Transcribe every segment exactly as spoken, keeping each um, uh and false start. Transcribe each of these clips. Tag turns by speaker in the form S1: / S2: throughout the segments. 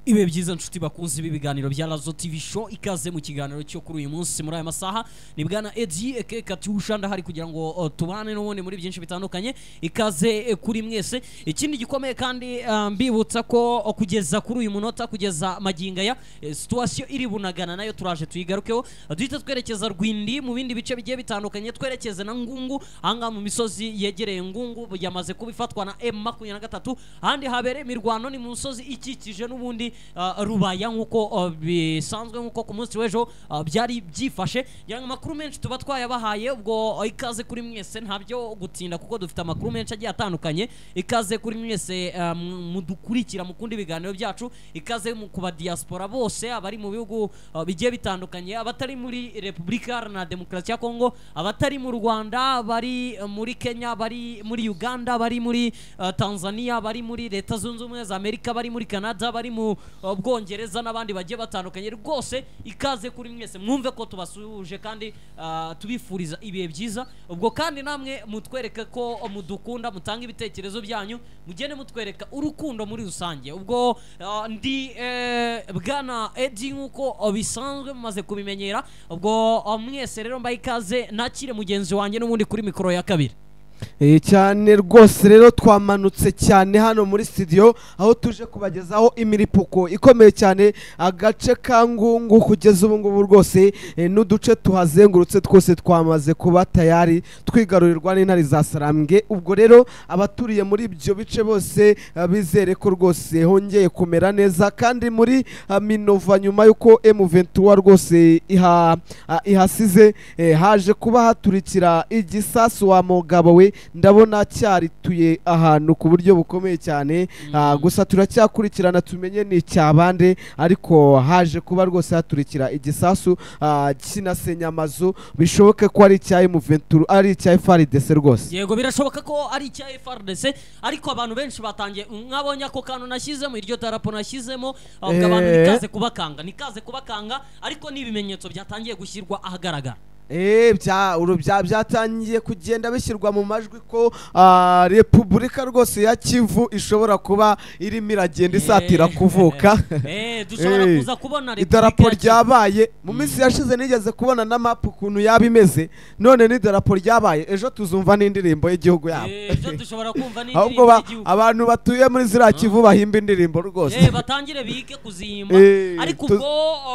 S1: Ibe byiza nshuti bakunze ibi biganiro bya Lazo T V show ikaze mu kiganiro cyo kuri uyu munsi muri aya masaha ni bwana Eddie eke Katyusha ndahari kugira ngo uh, tubane n'ubundi muri byinshi bitandukanye ikaze uh, kuri mwese ikindi gikomeye kandi uh, mbibutsa ko uh, kugeza kuri uyu munota kugeza maginga ya uh, situation iri bunagana nayo turaje tuyigarukeho uh, duhita twerekeza Rwindi mu bindi bice bigiye bitandukanye twerekeze na Ngungu anga mu misozi yegereye Ngungu yamaze kubifatwa na M makumyabiri na gatatu handi habere imirwano ni mu musozi ikikije n'ubundi Uh, rubaya nkuko uh, bisanzwe nkuko ku munsi wejo uh, byari byifashe yanga makuru menshi tuba twayabahaye ubwo uh, ikaze kuri mwese ntabyo gutinda kuko dufite amakuru menshi agiye atandukanye ikaze kuri mwese uh, mudukurikira mu kundi biganiro byacu ikaze mu kuba diaspora bose abari mu bihugu uh, bigiye bitandukanye abatari muri Republika na Demokarasi ya Kongo abatari mu Rwanda bari uh, muri Kenya bari muri Uganda bari muri uh, Tanzania bari muri Leta Zunze Ubumwe za Amerika bari muri Canada bari mu Bwongereza n'abandi bagiye batandukanye rwose ikaze kuri mwese mwumve ko tubasuje kandi uh, tubifuriza ibihe byiza ubwo kandi namwe mutwereke ko mudukunda mutanga ibitekerezo byanyu mugende mutwereka urukundo muri rusange ubwo uh, ndi eh, bwana Eddie nkuko bisanzwe mumaze kubimenyera ubwo uh, mwese rero mbaye ikaze nakire mugenzi wanjye n'ubundi kuri mikoro ya kabiri
S2: Eh cyane rwose rero twamanutse cyane hano muri studio aho tuje kubagezaho imiripuko ikomeye cyane agace ka Ngungu kugeza ubu ngubu rwose e, n'uduce tuhazengurutse twose twamaze kuba tayari twigarurirwa n'intari za Sarambwe ubwo rero abaturiye muri ibyo bice bose bizere ko rwose hongeye kumera neza kandi muri a, Minova nyuma yuko M vingt-trois rwose iha a, ihasize e, haje kuba haturikira igisasu wa mugabo we ndabona cyarituye ahantu ku buryo bukomeye cyane mm. uh, gusa turacyakurikirana tumenye ni cyabande ariko haje kuba rwose haturikira igisasu uh, kinasenya amazu bishoboke ko ari cya M vingt-trois ari cya F R D C rwose
S1: yego birashoboka ko ari cya F R D C ariko abantu benshi batangiye mwabonye ko kantu nashyizemo iryo tarapo nashyizemo ahubwo abantu nikaze kubakanga nikaze kubakanga ariko nibimenyetso byatangiye gushyirwa ahagaragara
S2: Eh bya urubya byatangiye kugenda bishyirwa mu majwi ko uh, Republika rwose ya Kivu ishobora kuba iri miragenda isatira kuvuka
S1: eh dushobora kuza kubona
S2: idarapo ryabaye mu minsi yashize nigeze kubona na map kuntu yabimeze none ni idarapo ryabaye ejo tuzumva n'indirimbo y'igihugu yabo
S1: ejo dushobora kumva n'indirimbo y'igihugu
S2: abantu batuye muri zira Kivu bahimba indirimbo rwose
S1: eh batangire bige kuzimba ariko ubwo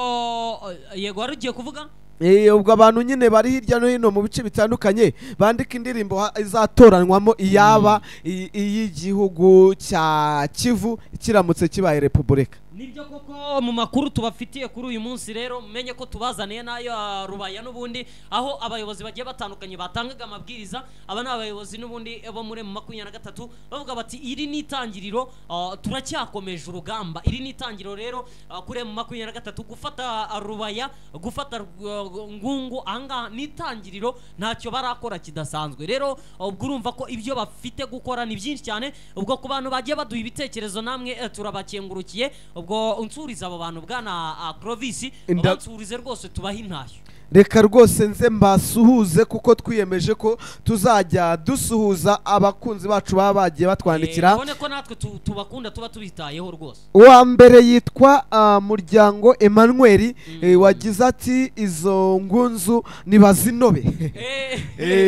S1: yego warugiye kuvuga
S2: Eh ubwo abantu nyine bari hirya no hino mu bice bitandukanye bandika indirimbo izatoranwamo iyaba iy'igihugu cya Kivu kiramutse kibaye Republika
S1: nibyo koko mu makuru tubafitiye kuri uyu munsi rero menye ko tubazaniye nayo rubaya n'ubundi aho abayobozi bagiye batandukanye batangaga amabwiriza aba n'abayobozi n'ubundi bo muri makumyabiri na gatatu bavuga bati iri ni itangiriro uh, turacyakomeje urugamba iri ni itangiriro rero uh, kuri mu makumyabiri na gatatu gufata uh, rubaya gufata uh, Ngungu anga ni itangiriro ntacyo barakora kidasanzwe rero ubwo uh, urumva ko ibyo bafite gukora ni byinshi cyane ubwo ku bantu bagiye baduha ibitekerezo namwe uh, turabakengurukiye ubwo unsuriza abo bantu bwana Clovis bansurize rwose tubaha intashyo
S2: reka rwose nze mbasuhuze kuko twiyemeje ko tuzajya dusuhuza abakunzi bacu baba bagiye batwandikira
S1: ubone ko natwe tubakunda tuba tubitayeho rwose
S2: uwa mbere yitwa uh, Muryango Emmanuel mm. eh, wagize ati izo ngunzu nibazinobe
S1: eh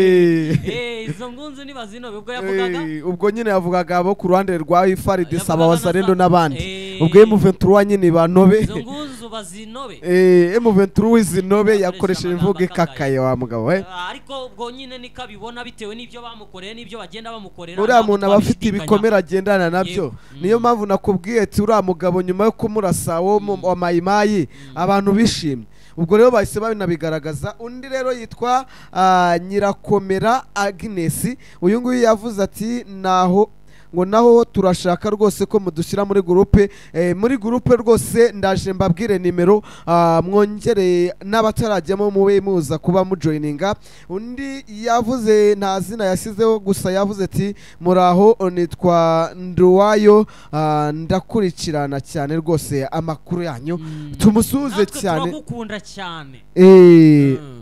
S1: eh izo ngunzu nibazinobe ubwo yavugaga
S2: ubwo nyine yavugaga abo ku ruhande rwa F R D C abawazarendo n'abandi ubwo M vingt-trois nyine banobe
S1: izo ngunzu bazinobe
S2: eh M vingt-trois izinobe yakore imvugo ikakaye wa mugabo we
S1: ariko ubwo nyine nikabibona bitewe n'ibyo bamukoreye n'ibyo bagenda bamukorera
S2: uriya muntu abafite ibikomera agendana nabyo niyo mpamvu nakubwiye ati uriya mugabo nyuma yo kumurasa wo wa mayimayi abantu bishimye ubwo rero bahise babinabigaragaza undi rero yitwa Nyirakomera Agnes uyu nguyu yavuze ati naho ngo naho turashaka rwose ko mudushyira muri groupe eh, muri groupe rwose ndaje mbabwire nimero uh, mwongere n'abatarajyamo muwe muza kuba mu joininga undi yavuze nta zina yasizeho gusa yavuze ati muraho nitwa Nduwayo uh, ndakurikirana cyane rwose amakuru yanyu mm. tumusuze cyane
S1: turagukunda cyane
S2: eh mm.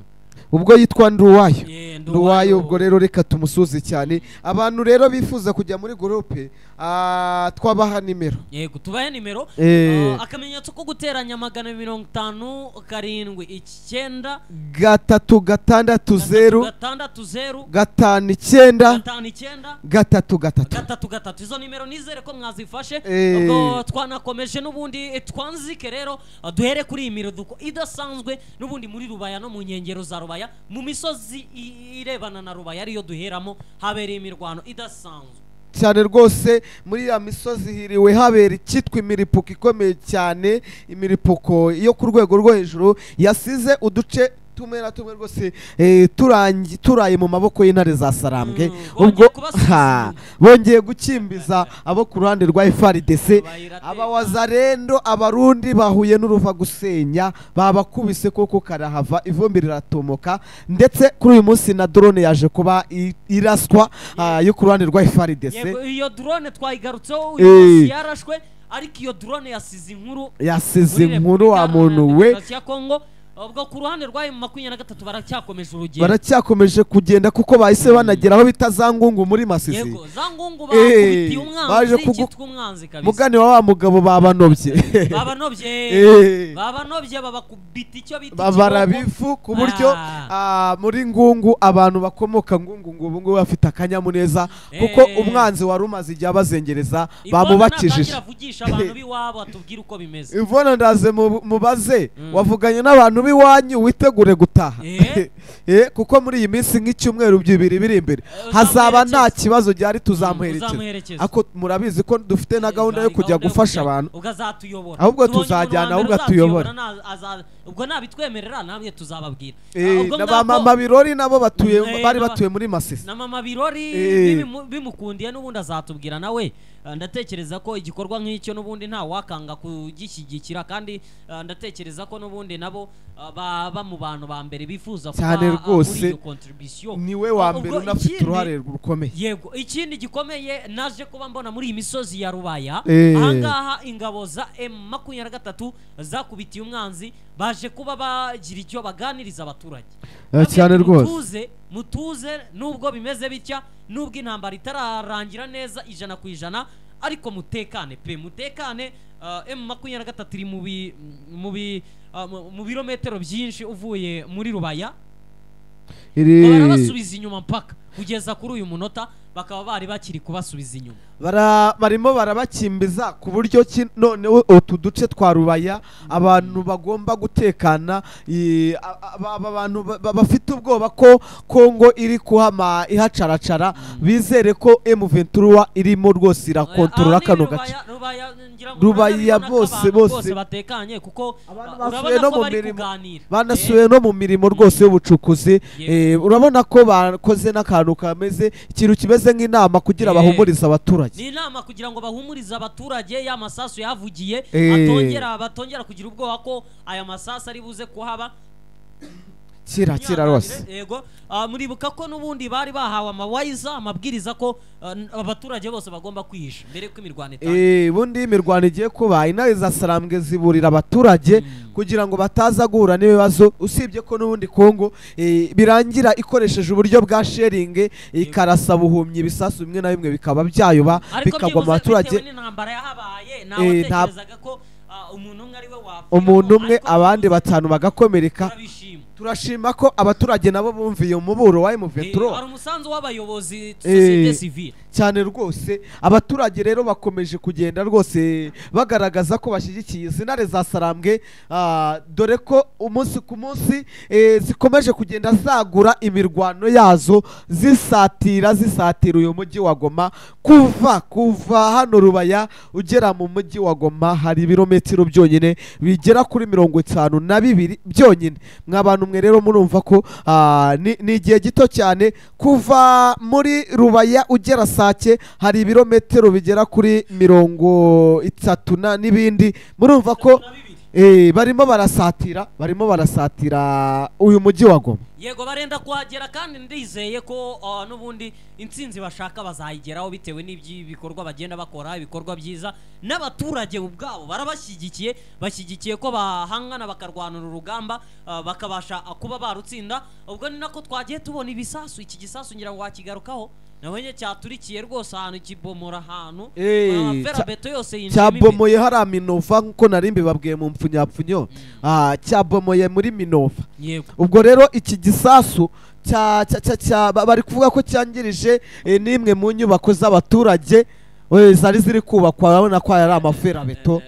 S2: ubwo yitwa Nduwayo
S1: Eh,
S2: Nduwayo ubwo rero reka tumusuze cyane abantu rero bifuza kujya muri groupe ah, twabaha nimero
S1: yego tubaye nimero
S2: Eh.
S1: uh, akamenyetso ko guteranya magana mirongo itanu karindwi icyenda
S2: gatatu gatandatu zeru
S1: gatandatu zeru
S2: gatanu icyenda
S1: gatanu icyenda
S2: gatatu gatatu
S1: gatatu gatatu izo nimero nizere ko mwazifashe
S2: Eh.
S1: ubwo twanakomeje n'ubundi eh, twanzike rero uh, duhere kuri iyi miruduko idasanzwe n'ubundi muri Rubaya no mu nkengero za Rubaya mu misozi i- irebana na Rubaya ariyo duheramo habereye imirwano idasanzwe
S2: cyane rwose muri ya misozi hiriwe habera icyitwa imiripuko ikomeye cyane imiripuko yo ku rwego rwo hejuru yasize uduce tumwe na tumwe rwose eh, turangi turaye mu maboko y'intare za Sarambwe
S1: Mm,
S2: ubwo
S1: bongeye kubasubiza
S2: ha,
S1: inyuma.
S2: bongeye gukimbiza abo ku ruhande rwa F A R D C
S1: Bayirate-
S2: abawazarendo abarundi bahuye n'uruva gusenya babakubise koko karahava ivumbi riratomoka ndetse kuri uyu munsi na drone yaje kuba i- iraswa ah, yo ku ruhande rwa F A R D C
S1: yego iyo drone twayigarutseho
S2: Eh.
S1: uyu munsi yarashwe ariko iyo drone yasize inkuru
S2: yasize
S1: muri
S2: inkuru wa
S1: Repubulika
S2: muntu
S1: Iharanira
S2: we
S1: Demokarasi ya Kongo ubwo ku ruhande rwa M makumyabiri na gatatu baracyakomeje urugendo
S2: baracyakomeje kugenda kuko bahise banagera aho bita za ngungu muri Masisi
S1: yego za ngungu
S2: Eh,
S1: bakubitiye
S2: baje
S1: umwanzi
S2: kugu-
S1: cyitwa umwanzi kabisa
S2: mugani wa wa mugabo babanobye
S1: babanobye
S2: Eh.
S1: babanobye babakubita icyo bita
S2: babara
S1: ikiboko.
S2: bifu ku buryo
S1: Ah.
S2: ah, muri ngungu abantu bakomoka ngungu ngo ubu ngubu bafite akanyamuneza kuko
S1: Eh.
S2: umwanzi wari umaze igihe abazengereza
S1: Ivona
S2: bamubakijije
S1: natangira avugisha abantu b'iwabo atubwire uko bimeze
S2: Ivona ndaze mu- mubaze
S1: Mm.
S2: wavuganye n'abantu b'iwanyu witegure gutaha
S1: Eh.
S2: Eh, kuko muri iyi minsi nk'icyumweru bibiri biri imbere
S1: Eh,
S2: hazaba nta
S1: uzamuherekeza.
S2: kibazo gihari tuzamuherekeza
S1: uzamuherekeza.
S2: ako murabizi ko dufite na gahunda yo kujya gufasha abantu
S1: ubwo azatuyobora
S2: Ahubwo
S1: Tubonye
S2: tuzajyana,
S1: umuntu wa mbere
S2: ahubwo atuyobore.
S1: uzatuyobora, na- aza- ubwo nabitwemerera namwe tuzababwira
S2: Eh,
S1: Ubwo
S2: na
S1: ngabwo-
S2: ba mama birori nabo batuye
S1: Eh,
S2: bari
S1: n'aba-
S2: batuye muri Masisi
S1: na mama birori
S2: Eh.
S1: bimu- bimukundiye n'ubundi azatubwira nawe Uh, ndatekereza ko igikorwa nk'icyo n'ubundi nta wakanga kugishyigikira kandi uh, ndatekereza ko n'ubundi nabo uh, baba mu bantu ba mbere bifuza kuba
S2: Cyane
S1: uh,
S2: rwose.
S1: muri iyo contribution
S2: niwe wa
S1: Uh,
S2: mbere
S1: ubwo
S2: unafite
S1: ikindi-
S2: uruhare rukomeye
S1: yego ikindi gikomeye naje kuba mbona muri iyi misozi ya Rubaya
S2: Eh.
S1: ahangaha ingabo za M makumyabiri na gatatu zakubitiye umwanzi baje kuba bagira icyo baganiriza abaturage
S2: Eh, cyane
S1: Babwira ati,
S2: rwose.
S1: mutuze mutuze nubwo bimeze bitya nubwo intambara itararangira neza ijana ku ijana ariko mutekane pe mutekane uh, M makumyabiri na gatatu iri mu bi- mu bi- uh, mu- mu birometero byinshi uvuye muri Rubaya
S2: iri
S1: barabasubiza inyuma mpaka kugeza kuri uyu munota bakaba bari bakiri kubasubiza inyuma
S2: bara barimo barabakimbiza ku buryo ki noneho utu duce twa Rubaya abantu bagomba gutekana i- a- aba aba bantu ba- ba- bafite ubwoba ko Kongo iri kuhama ihacaracara bizere ko M vingt-trois irimo rwose irakontorora kano gace Rubaya bose, bose.
S1: batekanye kuko
S2: Abantu
S1: uh,
S2: basubiye
S1: urabona
S2: no
S1: ko
S2: mu
S1: bari
S2: mirimo.
S1: kuganira
S2: banasubiye no mu mirimo rwose y'ubucukuzi
S1: Yego.
S2: eh, urabona ko bakoze n'akantu kameze ikintu kimeze nk'inama kugira
S1: Eh.
S2: bahumurize abaturage
S1: ni inama kugira ngo bahumurize abaturage ya masasu yavugiye
S2: Eh.
S1: atongera batongera kugira ubwoba ko aya masasu ari buze kuhaba
S2: kira kira rwose
S1: yego uh, muribuka ko n'ubundi bari bahawe amawayiza amabwiriza ko uh, abaturage bose bagomba kwihisha mbere ko imirwano itangira
S2: eh bundi imirwano igiye kuba intare za Sarambwe ziburira abaturage kugira ngo bataza guhura n'ibibazo usibye ko n'ubundi Kongo eh, birangira ikoresheje uburyo bwa sharing ikarasa buhumyi ibisasu bimwe na bimwe bikaba byayoba
S1: ariko
S2: bikagwa mu
S1: byibuze
S2: baturage
S1: bitewe n'intambara yahabaye
S2: Eh,
S1: nawe
S2: nta-
S1: tekerezaga ko uh, umuntu umwe ari we wapfa
S2: umuntu umwe abandi batanu bagakomereka
S1: turabishima
S2: turashima ko abaturage nabo bumviye umuburo wa M
S1: Eh,
S2: vingt-trois
S1: hari umusanzu w'abayobozi societe civile
S2: cyane rwose abaturage rero bakomeje kugenda rwose bagaragaza ko bashyigikiye izi ntare za Sarambwe ah, dore ko umunsi ku munsi eh, zikomeje kugenda zagura imirwano yazo zisatira zisatira uyu mujyi wa Goma kuva kuva hano Rubaya ugera mu mujyi wa Goma hari ibirometero byonyine bigera kuri mirongo itanu na bibiri byonyine mw'abantu mwe rero murumva ko ah, ni ni igihe gito cyane kuva muri Rubaya ugera Sake hari ibirometero bigera kuri mirongo itatu na n'ibindi murumva ko eh barimo barasatira barimo barasatira uyu mujyi wa Goma.
S1: Yego barenda kuhagera kandi ndizeye ko uh, n'ubundi intsinzi bashaka bazayigeraho bitewe n'ibikorwa bagenda bakora ibikorwa byiza n'abaturage ubwabo barabashyigikiye bashyigikiye ko bahangana bakarwanura urugamba uh, bakabasha uh, kuba barutsinda. Ubwo ni nako twagiye tubona ibisasu, iki gisasu ngira ngo wakigarukaho nawenye cyaturikiye rwose ahantu kibomora ahantu
S2: eh
S1: ferabeto yose yinjye
S2: cyabomoye hari Minova nkuko narimbe babwiye mu mpfunyapfunyo ah cyabomoye muri Minova. Ubwo rero iki gisasu cya cya bari kuvuga ko cyangirije nimwe mu nyubako z'abaturage zari ziri kubakwa, babona ko ari amaferabeto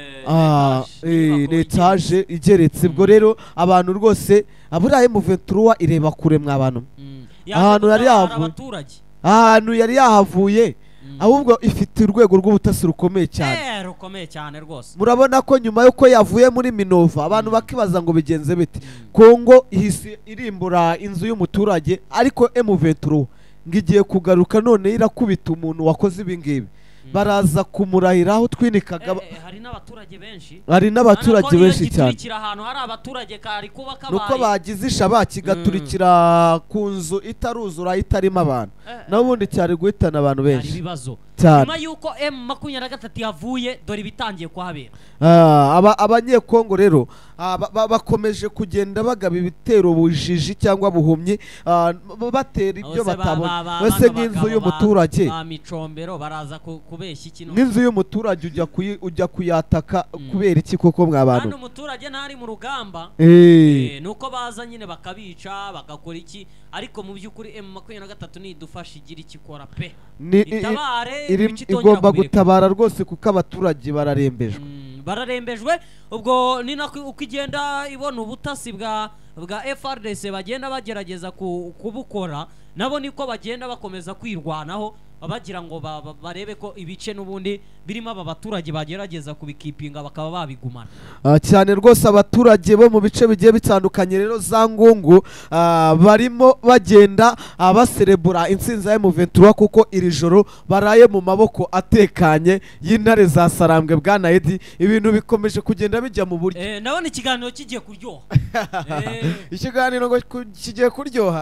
S2: ah eh n'etage igeretse. Ubwo rero abantu rwose aburaye mu vingt trois ireba kure mwabantu ahantu yari yavuye ahantu yari yahavuye ahubwo ifite urwego rw'ubutasi rukomeye cyane
S1: eh rukomeye cyane rwose.
S2: Murabona ko nyuma yuko yavuye muri Minova abantu bakibaza ngo bigenze bite, Kongo ihise irimbura inzu y'umuturage ariko M vingt trois ngigiye kugaruka none irakubita umuntu wakoze ibi ngibi baraza kumurahiraho twinikaga.
S1: Hari n'abaturage benshi
S2: hari n'abaturage benshi cyane
S1: turikira ahantu hari abaturage kari kuba kabaye
S2: nuko bagizisha bakigaturikira ku nzu itaruzura itarimo abantu nabundi cyari guhitana abantu benshi
S1: ibibazo
S2: cyane.
S1: Nyuma yuko M makumyabiri na gatatu yavuye dore bitangiye kuhabera
S2: aba abanyekongo rero bakomeje kugenda bagaba ibitero bujiji cyangwa buhumye batera ibyo batabona wese nk'inzu y'umuturage
S1: micombero baraza kubeshya ikino
S2: n'inzu y'umuturage ujya ujya kuyataka kubera iki koko mwabantu
S1: kandi umuturage ntari mu rugamba eh nuko baza nyine bakabica bagakora iki ariko mu by'ukuri M makumyabiri na gatatu nidufasha igira ikikora pe itabare
S2: igomba gutabara rwose kuko abaturage bararembejwe
S1: bararembejwe. Ubwo ni nako uko igenda ibona ubutasi bwa bwa F R D C bagenda bagerageza kubukora nabo niko bagenda bakomeza kwirwanaho bagira ngo barebe ko ibice n'ubundi birimo aba baturage bagerageza kubikipinga bakaba babigumana
S2: cyane rwose. Abaturage bo mu bice bigiye bitandukanye rero za Ngungu barimo bagenda baserebura intsinzi ya M vingt trois kuko iri joro baraye mu maboko atekanye y'intare za Sarambwe bwana Edi. Ibintu bikomeje kugenda bijya mu buryo
S1: eh nabone ikiganiro kigiye kuryoha
S2: ikiganiro ngo kigiye kuryoha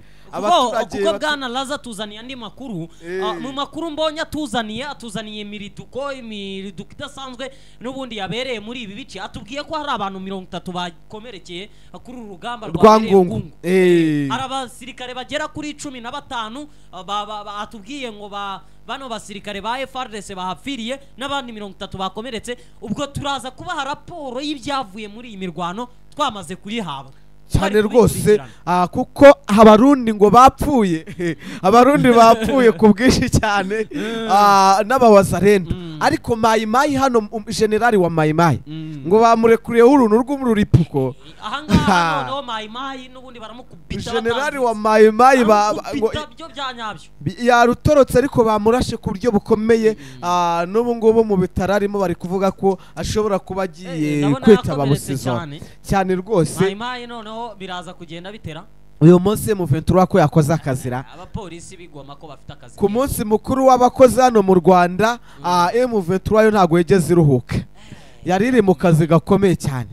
S1: kuko bwana Laza tuzaniye andi makuru mu makuru mbonye atuzaniye atuzaniye miriduko imiriduko idasanzwe n'ubundi yabereye muri ibi bice. Atubwiye ko hari abantu mirongo itatu bakomerekeye kuri urugamba
S2: rwa Ngungu
S1: hari abasirikare bagera kuri cumi na batanu atubwiye ngo bano basirikare ba F R D C bahapfiriye n'abandi mirongo itatu bakomeretse. Ubwo turaza kubaha raporo y'ibyavuye muri iyi mirwano twamaze kurihabwa
S2: cyane rwose kuko abarundi ngo bapfuye abarundi bapfuye ku bwinshi cyane n'abawazarenda ariko Mai Mai hano generali wa Mai Mai ngo bamurekuriye uruntu rw'umururipuko
S1: ahangaha no Mai Mai n'ubundi baramukubita
S2: generali wa Mai Mai
S1: byo byanyabyo
S2: yarutorotse ariko bamurashe ku buryo bukomeye n'ubu ngubu mu bitararimo bari kuvuga ko ashobora kuba agiye kwitaba busizo cyane rwose.
S1: Mai Mai noneho biraza kugenda bitera
S2: uyu munsi mu vingt trois ko yakoze akazira
S1: abapolisi bigoma ko bafite akazi
S2: ku munsi mukuru w'abakozi hano mu Rwanda. M vingt trois yo ntago yegeze iruhuka yari iri mu kazi gakomeye cyane.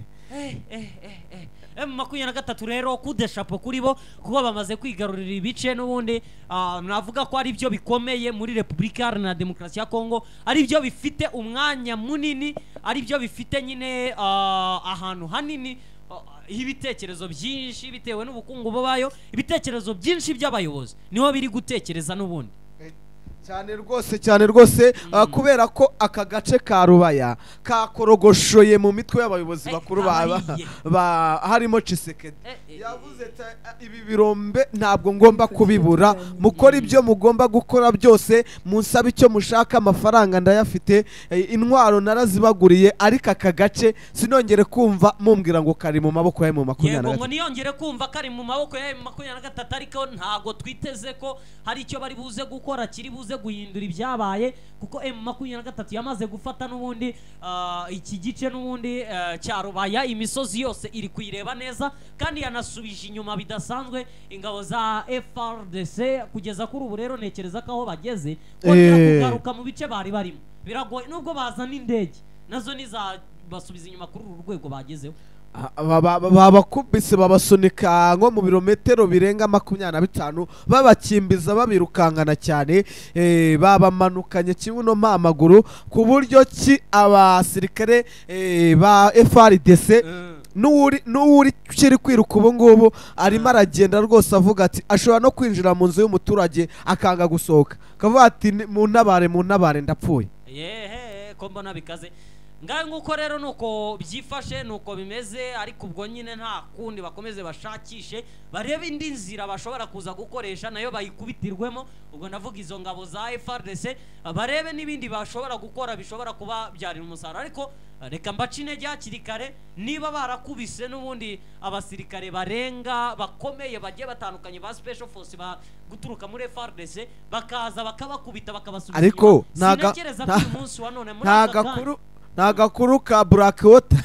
S1: M makumyabiri na gatatu rero kudeshapo kuri bo kuko bamaze kwigarurira ibice n'ubundi navuga ko ari byo bikomeye muri Repubulika Iharanira Demokarasi ya Kongo, ari byo bifite umwanya munini, ari byo bifite nyine ahantu hanini ibitekerezo byinshi bitewe n'ubukungu babayo, ibitekerezo byinshi by'abayobozi niho biri gutekereza n'ubundi
S2: cyane rwose cyane rwose kubera ko aka gace ka Rubaya kakorogoshoye mu mitwe y'abayobozi bakuru ba harimo Tshisekedi yavuze ibi birombe ntabwo ngomba kubibura, mukora ibyo mugomba gukora byose, munsaba icyo mushaka, amafaranga ndayafite, intwaro narazibaguriye, ariko aka gace sinongere kumva mumbwira ngo kari mu maboko ya makumyabiri na gatatu.
S1: Yego ngo niyongere kumva kari mu maboko ya makumyabiri na gatatu, ariko ntago twiteze ko hari icyo bari buze gukora kiri buze guhindura ibyabaye, kuko M makumyabiri na gatatu yamaze gufata n'ubundi iki gice n'ubundi cya Rubaya, imisozi yose iri kuyireba neza kandi yanasubije inyuma bidasanzwe ingabo za F R D C. Kugeza kuri ubu rero nekereza ko aho bageze kongera kugaruka mu bice bari barimo biragoye, nubwo bazana indege nazo niza basubiza inyuma kuri uru rwego bagezeho.
S2: babakubise babasunika nko mu birometero birenga makumyabiri na bitanu babakimbiza babirukankana cyane, babamanukanye kibuno mpamaguru ku buryo ki abasirikare ba F R D C n'uri n'uri kiri kwiruka ubu ngubu arimo aragenda rwose avuga ati ashobora no kwinjira mu nzu y'umuturage akanga gusohoka, akavuga ati mu ntabare mu ntabare ndapfuye.
S1: Yehe ko mbona bikaze ngaye nguko rero nuko byifashe nuko bimeze, ariko ubwo nyine nta kundi bakomeze bashakishe barebe indi nzira bashobora kuza gukoresha nayo bayikubitirwemo. Ubwo ndavuga izo ngabo za F R D C barebe n'ibindi bashobora gukora bishobora kuba byarira umusaruro, ariko reka mbaca intege hakiri kare niba barakubise n'ubundi abasirikare barenga bakomeye bagiye batandukanye ba special force ba guturuka muri F R D C bakaza bakabakubita bakabasubiza.
S2: Ariko
S1: naga umunsi wa none muri aka
S2: gakuru nagakuru ka Blackwater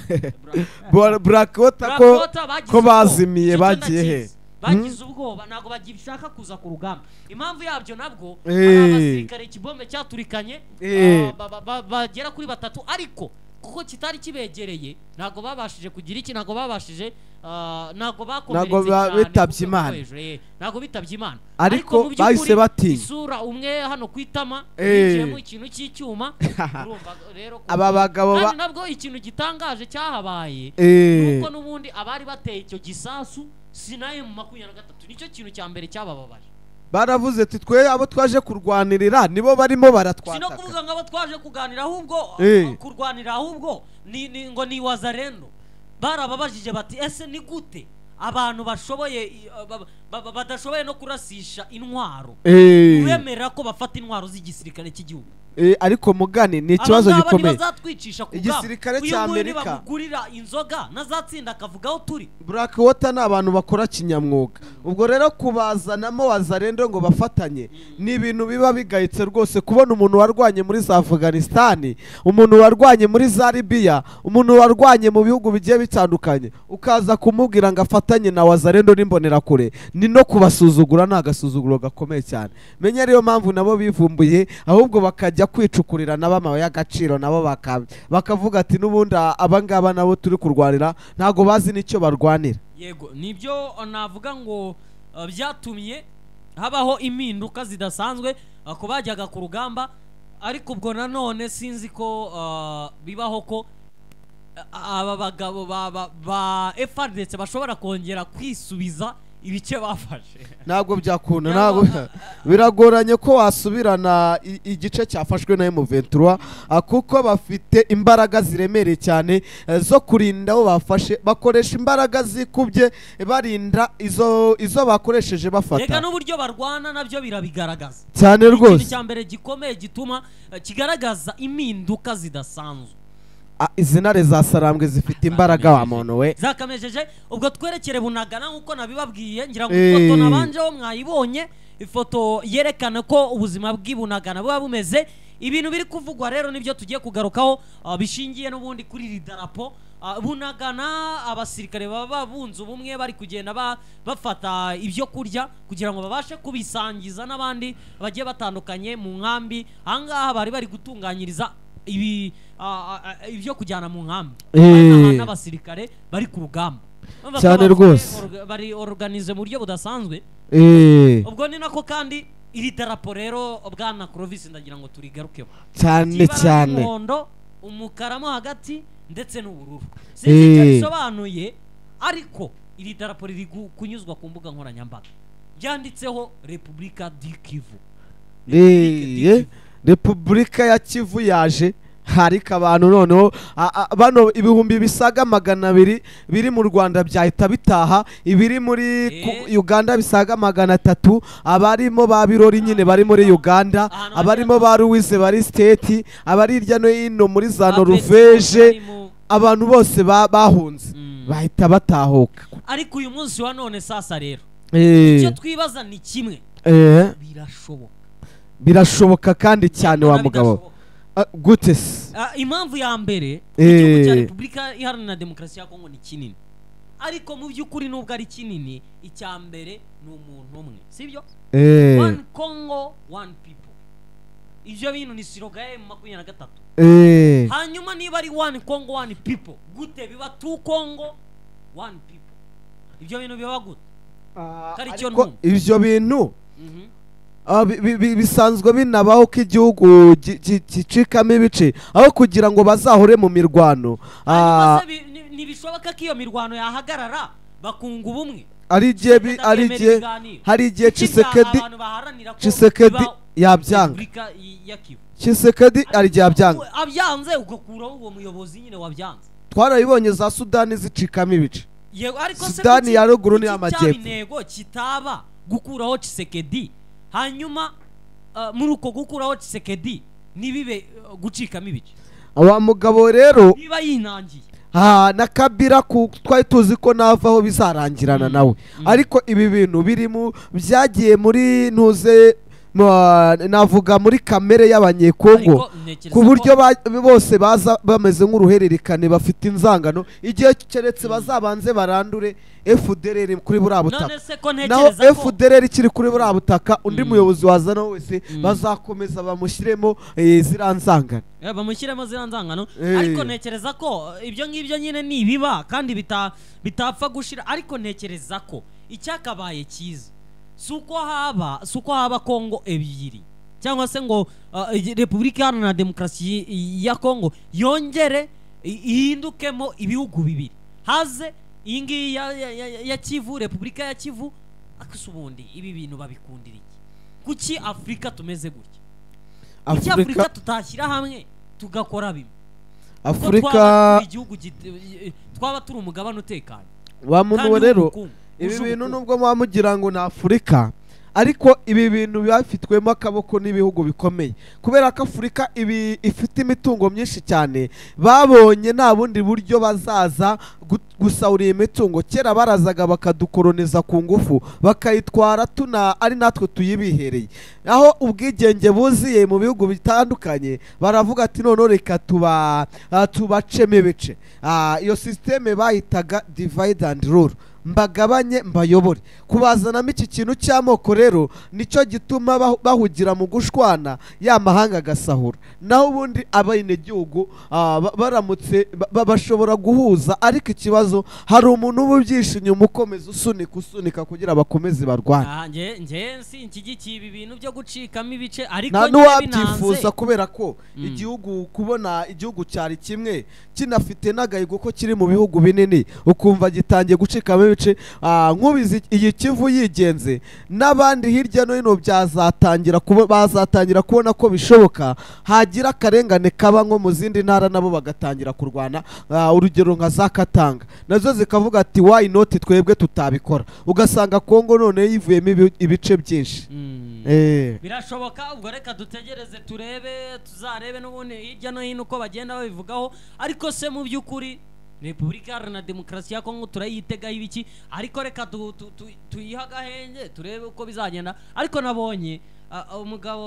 S2: Blackwater ko ko bazimiye bagiye he
S1: bagize ubwoba nago bagishaka kuza ku rugamba. Impamvu yabyo nabwo abasirikare ikibombe cyaturikanye bagera kuri batatu, ariko kuko kitari kibegereye nago babashije kugira iki, nago babashije nago bakomeretse
S2: bitabye Imana,
S1: nago bitabye Imana,
S2: ariko bahise batinya
S1: isura umwe hano kwitama yinjiyemo ikintu cy'icyuma. Urumva rero
S2: aba bagabo
S1: kandi nabwo ikintu gitangaje cyahabaye nuko n'ubundi abari bateye icyo gisasu sinaye mu makumyabiri na gatatu nicyo kintu cya mbere cyabababaje.
S2: Baravuze ati twe abo twaje kurwanirira nibo barimo baratwataka.
S1: Sino kuvuga ngo abo twaje kuganira ahubwo kurwanira ahubwo ni ngo ni Wazalendo. Barababajije bati ese ni gute abantu bashoboye badashoboye no kurasisha intwaro uremera ko bafata intwaro z'igisirikare cy'igihugu.
S2: Eh ariko mugani ni ikibazo gikomeye.
S1: Igisirikare cya Amerika bagurira inzoga nazatsinda akavugaho turi.
S2: Blackwater n'abantu bakora kinyamwuga. Ubwo rero kubazanamo Wazalendo ngo bafatanye ni ibintu biba bigayitse rwose, kubona umuntu warwanye muri za Afghanistan, umuntu warwanye muri za Libya, umuntu warwanye mu bihugu bigiye bitandukanye ukaza kumubwira ngo afatanye na Wazalendo n'imbonera kure, ni no kubasuzugura n'agasuzuguro gakomeye cyane. Menya ariyo mpamvu nabo bivumbuye ahubwo bakajya kwicukurira nabamawe y'agaciro nabo bakavuga ati n'ubundi abangaba nabo turi kurwanira ntago bazi nicyo barwanira.
S1: Yego nibyo navuga ngo byatumye habaho impinduka zidasanzwe ko bajyaga ku rugamba, ariko ubwo nanone sinzi ko bibaho ko aba bagabo ba F R D C bashobora kongera kwisubiza ibice bafashe.
S2: Ntabwo byakunda, ntabwo biragoranye ko wasubirana igice cyafashwe na M vingt-trois kuko bafite imbaraga ziremereye cyane zo kurinda aho bafashe, bakoresha imbaraga zikubye barinda izo izo bakoresheje bafata.
S1: Rega n'uburyo barwana nabyo birabigaragaza
S2: cyane rwose.
S1: Ikintu cya mbere gikomeye gituma kigaragaza impinduka zidasanzwe.
S2: Izina za Sarambwe zifite imbaraga wa muntu we
S1: zakamejeje. Ubwo twerekere Bunagana nkuko nabibabwiye, ngira ngo ifoto nabanjeho mwayibonye, ifoto yerekana ko ubuzima bw'Ibunagana buba bumeze. Ibintu biri kuvugwa rero nibyo tugiye kugarukaho bishingiye n'ubundi kuri iri darapo. Bunagana abasirikare baba bunze ubumwe bari kugenda bafata ibyo kurya kugira ngo babashe kubisangiza n'abandi bagiye batandukanye mu nkambi. Ahangaha bari bari gutunganyiriza ibi ibyo kujyana mu nkambi n'abasirikare bari ku rugamba
S2: cyane rwose,
S1: bari organize mu buryo budasanzwe. Ubwo ni nako kandi iri darapo rero bwana Clovis ndagira ngo turigarukeho
S2: cyane cyane,
S1: umuhondo umukara mo hagati ndetse n'ubururu. Sinzi icyo bisobanuye, ariko iri darapo riri kunyuzwa ku mbuga nkoranyambaga byanditseho Repubulika du Kivu.
S2: Repubulika ya Kivu yaje harika abantu noneho bano ibihumbi bisaga magana abiri biri mu Rwanda byahita bitaha, ibiri muri Uganda bisaga magana atatu, abarimo ba Birori nyine bari muri Uganda, abarimo ba Louise bari state, abari hirya no hino muri za Norvege, abantu bose bahunze bahita batahuka.
S1: Ariko uyu munsi wa none sasa rero icyo twibaza ni kimwe, birashoboka
S2: birashoboka kandi cyane wa mugabo. Gute
S1: impamvu ya mbere igihugu cya Repubulika Iharanira Demokarasi ya Kongo ni kinini, ariko mu by'ukuri nubwo ari kinini, icya mbere ni umuntu umwe, sibyo? One Congo, one people. ivyo bintu ni siroga ya makumyabiri na gatatu.
S2: eh
S1: Hanyuma niba ari one Congo one people gute biba two Congo one people? Ivyo bintu biba gute?
S2: ariko ivyo bintu bisanzwe binabaho ko igihugu gicikamo ibice aho kugira ngo bazahure mu mirwano.
S1: Ntibishoboka ko iyo mirwano yahagarara bakunga ubumwe.
S2: Ari igihe ari igihe hari igihe Tshisekedi Tshisekedi yabyanga Tshisekedi ari igihe yabyanga
S1: abyanze ugakuraho uwo muyobozi nyine wabyanze.
S2: Twarabibonye za Sudani zicikamo ibice.
S1: Yego ariko se
S2: Sudani ya ruguru ni amajyepfo.
S1: Intego kitaba gukuraho Tshisekedi hanyuma muri uko gukuraho Tshisekedi nibibe gucikamo ibice.
S2: Wa mugabo rero
S1: niba yinangiye
S2: ha na Kabila ku twari tuzi ko navaho bizarangirana nawe, ariko ibi bintu biri mu byagiye muri ntuze navuga muri kamere y'abanyekongo ku buryo bose baza bameze nk'uruhererekane bafite inzangano igihe keretse bazabanze barandure F D L R kuri buriya butaka. Naho F D L R kiri kuri buriya butaka undi muyobozi wazana wese bazakomeza bamushyiremo ziranzangano
S1: bamushyiremo ziranzangano. Ariko ntekereza ko ibyo ngibyo nyine nibiba kandi bitapfa gushira, ariko ntekereza ko icyakabaye cyiza suko haba suko haba Kongo ebyiri cyangwa se ngo Repubulika Iharanira Demokarasi ya Kongo yongere ihindukemo ibihugu bibiri, haze iyi ngiyi ya Kivu, Repubulika ya Kivu. Akasubundi ibi bintu babikundira iki? Kuki Afrika tumeze gutya? Kuki Afrika tutashyira hamwe tugakora bimwe?
S2: Afrika
S1: igihugu twaba turi umugabane utekanye.
S2: Wa muntu rero ibi bintu nubwo mwamugira ngo na Afrika, ariko ibi bintu bifitwemo akaboko n'ibihugu bikomeye kubera ko Afrika ibi ifite imitungo myinshi cyane. Babonye nta bundi buryo bazaza gusaurira imitungo. Kera barazaga bakadukoroniza ku ngufu bakayitwara tuna ari natwe tuyibihereye. Aho ubwigenge buziye mu bihugu bitandukanye baravuga ati none reka tuba tubaceme ibice. Iyo systeme bayitaga divide and rule, mbagabanye mbayobore. Kubazanamo iki kintu cy'amoko rero nicyo gituma bahugira mu gushwana ya mahanga gasahura. Naho ubundi abayine gihugu baramutse bashobora guhuza, ariko ikibazo hari umuntu ububyisha inyuma ukomeza usunika usunika kugira bakomeze barwane.
S1: Nje nje sinkigikiye ibi bintu byo gucikamo ibice, ariko
S2: nta n'uwabyifuza kubera ko igihugu kubona igihugu cyari kimwe kinafite n'agahigo ko kiri mu bihugu binini ukumva gitangiye gucikamo ibice. Nk'ubizi iyi Kivu yigenze n'abandi hirya no hino byazatangira kuba bazatangira kubona ko bishoboka hagira akarengane kaba nko mu zindi ntara nabo bagatangira kurwana. Urugero nka za Katanga nazo zikavuga ati why not twebwe tutabikora, ugasanga Kongo none yivuyemo ibice byinshi.
S1: Eh birashoboka. Ubwo reka dutegereze turebe, tuzarebe n'ubundi hirya no hino uko bagenda babivugaho. Ariko se mu by'ukuri Repubulika Iharanira Demokarasi ya Kongo turayitegaho ibiki? Ariko reka tuyiha agahenge turebe uko bizagenda. Ariko nabonye umugabo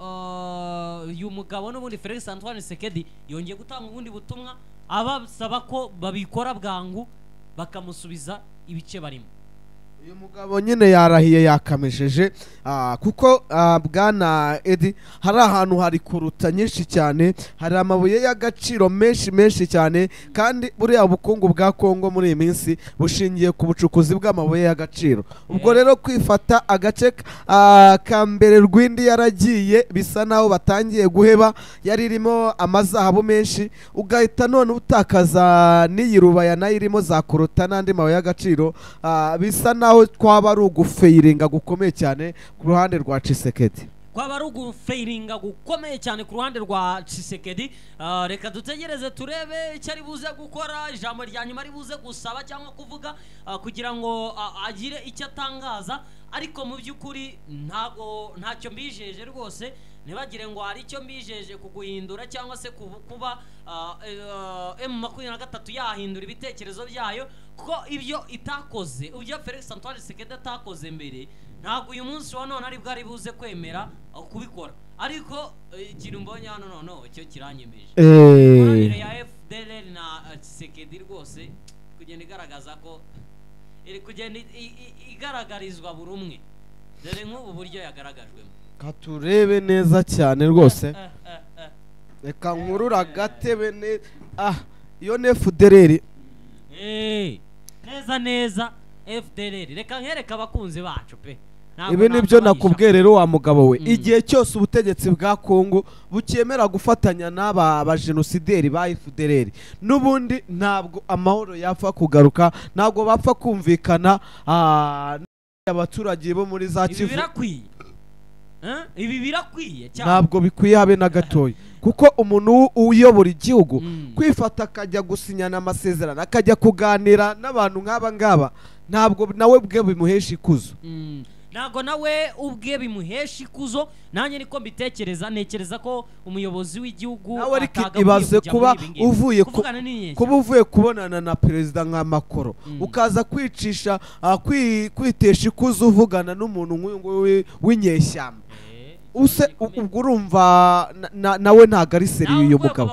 S1: uyu mugabo n'ubundi Felix Antoine Tshisekedi yongeye gutanga ubundi butumwa abasaba ko babikora bwangu bakamusubiza ibice barimo.
S2: Uyu mugabo nyine yarahiye yakamejeje kuko bwana Edi hari ahantu hari kuruta nyinshi cyane, hari amabuye y'agaciro menshi menshi cyane, kandi buriya ubukungu bwa Kongo muri iyi minsi bushingiye ku bucukuzi bw'amabuye y'agaciro. Ubwo rero kwifata agace ka mbere rwindi yaragiye bisa naho batangiye guheba, yari irimo amazahabu menshi, ugahita none utakaza n'iyi rubaya nayo irimo za kuruta n'andi mabuye y'agaciro. Bisa naho twaba ari ugufeiringa gukomeye cyane ku ruhande rwa Tshisekedi.
S1: Kwaba ari ugufeiringa gukomeye cyane ku ruhande rwa Tshisekedi. Reka dutegereze turebe icyo ari buze gukora, ijambo rya nyuma ari buze gusaba cyangwa kuvuga kugira ngo agire icyo atangaza. Ariko mu by'ukuri ntago ntacyo mbijeje rwose, ntibagire ngo hari icyo mbijeje kuguhindura cyangwa se kuba M makumyabiri na gatatu yahindura ibitekerezo byayo, ko ibyo itakoze, ibyo Felix Antoine Tshisekedi atakoze mbere ntabwo uyu munsi wa none ari bwari buze kwemera kubikora. Ariko ikintu mbonye hano none icyo kiranyemeje eh ya F D L R na Tshisekedi rwose kugenda igaragaza ko iri kugenda igaragarizwa buri umwe dore nk'ubu buryo yagaragajwemo.
S2: katurebe neza cyane rwose reka nkurura gatebe ne ah iyo ne F D L R
S1: eh neza neza F D L R reka nkereka abakunzi bacu pe
S2: ibi nibyo nakubwiye rero wa mugabo we igihe cyose ubutegetsi bwa Kongo bukemera gufatanya n'aba abajenosideri ba F D L R n'ubundi ntabwo amahoro yapfa kugaruka ntabwo bapfa kumvikana abaturage bo muri za Kivu
S1: ibi birakwiye eh ibi birakwiye cyane
S2: ntabwo bikwiye habe na gatoya kuko umuntu uyobora igihugu kwifata akajya gusinyana amasezerano akajya kuganira n'abantu nk'aba ngaba ntabwo nawe bwe bimuhesha ikuzo
S1: ntago nawe ubwe bimuhesha ikuzo nanjye niko mbitekereza ntekereza ko umuyobozi w'igihugu
S2: ibaze kuba uvuye kuba uvuye kubonana na perezida nka Macron ukaza kwicisha kwitesha ikuzo uvugana n'umuntu nk'uyu w'inyeshyamba use ubwo urumva nawe ntago ari seriye uyu mugabo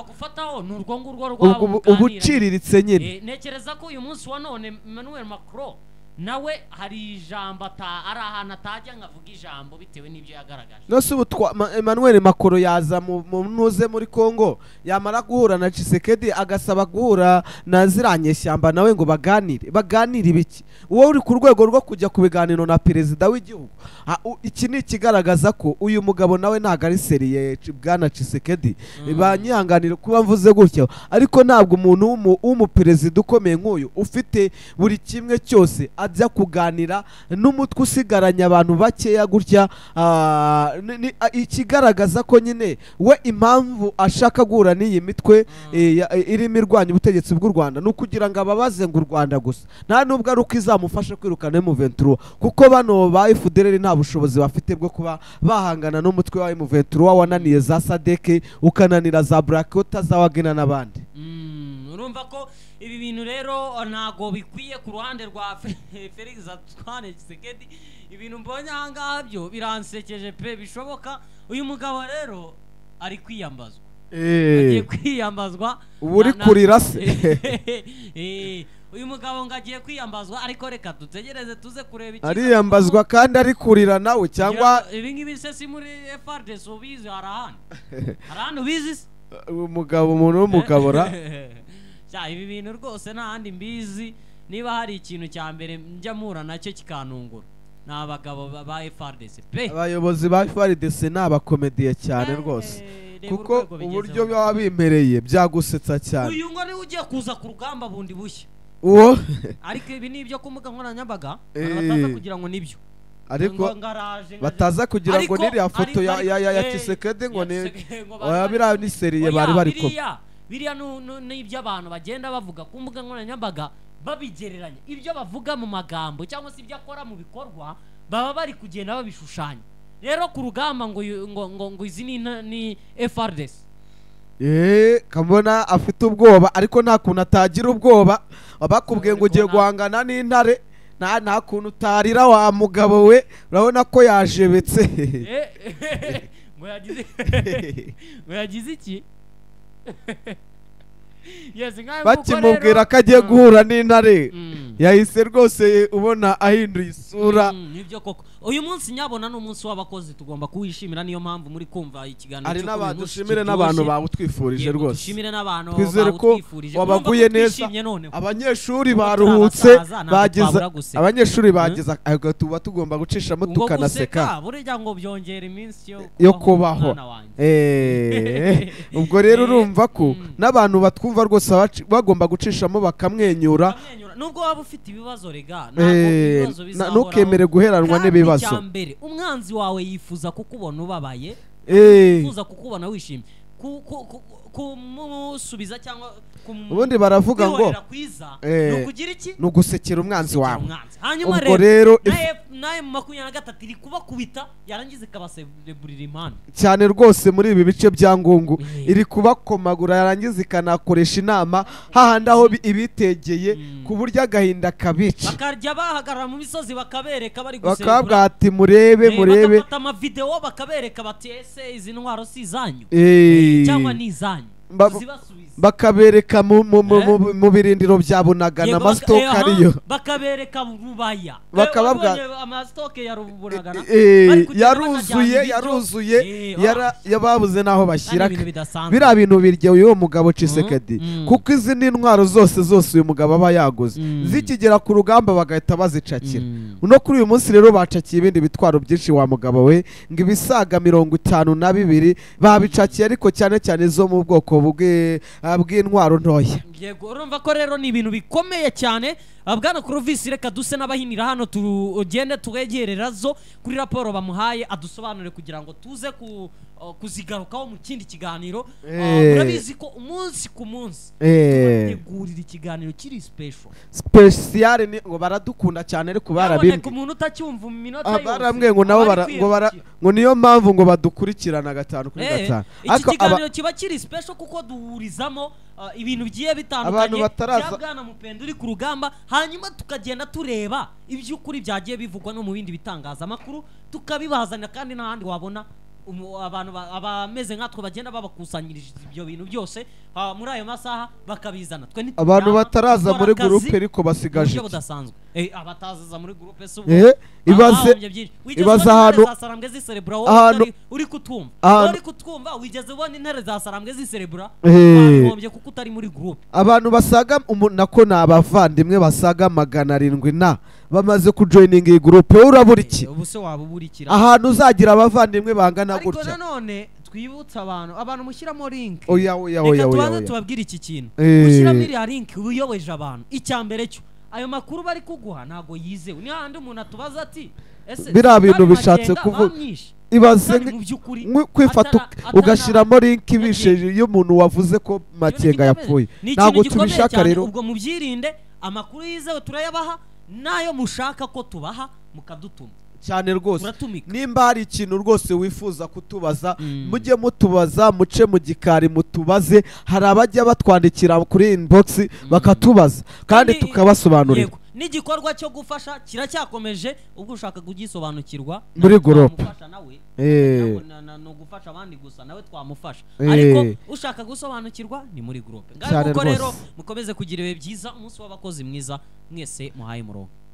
S2: ubuciriritse nyine
S1: ntekereza ko uyu munsi wa none Emmanuel Macron nawe hari ijambo ari ahantu atajya nkavuga ijambo bitewe n'ibyo yagaragaje
S2: nose ubu Emmanuel Macron yaza mu ntuze muri Kongo yamara guhura na Tshisekedi agasaba guhura na ziranyeshyamba nawe ngo baganire baganire ibiki wowe uri ku rwego rwo kujya ku biganiro na perezida w'igihugu iki ni ikigaragaza ko uyu mugabo nawe ntago ari seriye bwana Tshisekedi banyihanganira kuba mvuze gutyo ariko ntabwo umuntu w'umuperezida ukomeye nk'uyu ufite buri kimwe cyose ajya kuganira n'umutwe usigaranye abantu bakeya gutya ikigaragaza ko nyine we impamvu ashaka guhura n'iyi mitwe irimo irwanya ubutegetsi bw'u Rwanda ni ukugira ngo ababaze ngo u Rwanda gusa nta nubwo ari uko izamufasha kwirukana M vingt-trois kuko bano ba F D L R nta bushobozi bafite bwo kuba bahangana n'umutwe wa M vingt-trois wananiye za Sadeke ukananira za Blackwater za Wagner n'abandi
S1: urumva ko ibi bintu rero ntago bikwiye ku ruhande rwa Felix Antoine Tshisekedi ibintu mbonye ahangaha byo biransekeje pe bishoboka uyu mugabo rero ari kwiyambazwa agiye kwiyambazwa
S2: uri kurira se
S1: uyu mugabo ngagiye kwiyambazwa ariko reka dutegereze tuze kureba iki
S2: ariyambazwa kandi ari kurira nawe cyangwa
S1: ibi ngibi se si muri F R D C ubizi harahandi harahandi ubizi
S2: umugabo umuntu w'umugabo ra
S1: cya ibi bintu rwose nta handi mbizi niba hari ikintu cya mbere njya mpura nacyo kikanungura ni abagabo ba F R D C pe
S2: abayobozi ba F R D C ni abakomediye cyane rwose kuko uburyo baba bimpereye byagusetsa cyane
S1: uyu ngo niwe ugiye kuza ku rugamba bundi bushya
S2: uwo
S1: ariko ibi ni ibyo kumuga nkoranyambaga bataza kugira ngo nibyo
S2: ariko bataza kugira ngo niriya foto ya ya Tshisekedi ngo ni biriya ni seriye bari bari ko
S1: biriya n'ibyo abantu bagenda bavuga ku mbuga nkoranyambaga babigereranya ibyo bavuga mu magambo cyangwa se ibyo akora mu bikorwa baba bari kugenda babishushanya rero ku rugamba ngo ngo ngo izi ni F R D C
S2: eh kambona afite ubwoba ariko nta kuntu atagira ubwoba bakubwiye ngo ugiye guhangana n'intare nta nta kuntu utarira wa mugabo we urabona ko yajebetse
S1: ngo yagize ngo yagize iki
S2: bakimubwira ko agiye guhura n'intare yahise rwose ubona ahinduye isura
S1: nibyo koko uyu munsi nyabona n'umunsi w'abakozi tugomba kuwishimira niyo mpamvu muri kumva ikiganiro
S2: cyo kuri uyu dushimire n'abantu bawutwifurije rwose
S1: dushimire n'abantu
S2: twizere ko wabaguye neza abanyeshuri baruhutse bageze abanyeshuri bageza tuba tugomba gucishamo tukanaseka
S1: burya ngo byongera iminsi
S2: yo kubaho eh ubwo rero urumva ko n'abantu batwumva rwose bagomba gucishamo bakamwenyura
S1: nubwo waba ufite ibibazo rega
S2: ntukemere guheranwa n'ibibazo
S1: cyambere umwanzi wawe yifuza kukubona ubabaye yifuza kukubona wishimye kumusubiza cyangwa
S2: ubundi baravuga ngo ni ugusekera umwanzi wawe
S1: hanyuma rero nawe mu makumyabiri na gatatu iri kubakubita yarangiza ikabaseburira impano
S2: cyane rwose muri ibi bice bya Ngungu iri kubakomagura yarangiza ikanakoresha inama hahandi aho ibitegeye ku buryo agahinda kabica
S1: bakarya bahagarara mu misozi bakabereka bari gusengura
S2: bakabwa ati murebe murebe
S1: bagafata amavideo bakabereka bati ese izi ntwaro si izanyu cyangwa ni izanyu
S2: bakabereka mu birindiro bya Bunagana amasitoke ariyo
S1: bakabereka Rubaya
S2: bakababwa
S1: amasitoke ya Bunagana
S2: yaruzuye yaruzuye yababuze naho bashyira bira bintu birye uyu mugabo Tshisekedi kuko izi ni intwaro zose zose uyu mugabo aba yaguze zikigera ku rugamba bagahita bazicakira no kuri uyu munsi rero bacakiye ibindi bitwaro byinshi wa mugabo we ngo ibisaga mirongo itanu na bibiri babicakiye ariko cyane cyane zo mu bwoko bwe bw'intwaro ntoya.
S1: Yego urumva ko rero ni ibintu bikomeye cyane abwana Clovis reka duse n'abahinira hano tugende tugegererazo kuri raporo bamuhaye adusobanure kugira ngo tuze ku kuzigarukaho mu kindi kiganiro. Murabizi ko umunsi ku munsi tutegurira ikiganiro kiri special
S2: special ni ngo baradukunda cyane ariko barabimwe
S1: ku muntu utacyumva mu minota yose
S2: baramwe ngo nabo ngo bara ngo niyo mpamvu ngo badukurikirana gatanu kuri gatanu.
S1: Iki kiganiro kiba kiri special kuko duhurizamo ibintu bigiye bitandukanye byabwana Mupenda uri ku rugamba hanyuma tukagenda tureba iby'ukuri byagiye bivugwa no mu bindi bitangaza makuru tukabibazana kandi n'ahandi wabona abantu abameze nkatwe bagenda babakusanyirije ibyo bintu byose muri ayo masaha bakabizana twe
S2: abantu bataraza muri groupe ariko basigaje
S1: ibyo budasanzwe eh abatazaza muri groupe se
S2: ibaze ibaze ahantu
S1: ahantu uri kutumva uri kutwumva wigeze ubona intare za Sarambwe ziserebura bahombye kuko utari muri groupe
S2: abantu basaga nako nabavandimwe basaga magana arindwi na bamaze kujoininga iyi groupe urabura iki
S1: ubuse wabuburikira
S2: ahantu uzagira abavandimwe bangana gutya
S1: ariko nanone twibutsa abantu abantu mushyiramo link
S2: oya oya oya
S1: oya tubabwira iki kintu mushyiramo iriya link uyobeje abantu icyambere cyo ayo makuru bari kuguha nago yizewe ni handi umuntu atubaza ati ese
S2: bira bintu bishatse kuvuga ibaze kwifata ugashiramo link ibisheje iyo umuntu wavuze ko Makenga yapfuye nago tubishaka rero
S1: ubwo mubyirinde amakuru yizewe turayabaha nayo mushaka ko tubaha mukadutuma
S2: cyane rwose nimba hari ikintu rwose wifuza kutubaza mujye mutubaza muce mu gikari mutubaze hari abajya batwandikira kuri inbox bakatubaza kandi tukabasobanurira
S1: n'igikorwa cyo gufasha kiracyakomeje ubwo ushaka kugisobanukirwa
S2: muri groupe
S1: eh no gufasha abandi gusa nawe twamufasha ariko ushaka gusobanukirwa ni muri groupe ngaho rero mukomeze kugira ibe byiza umunsi w'abakozi mwiza mwese muhaye murongo.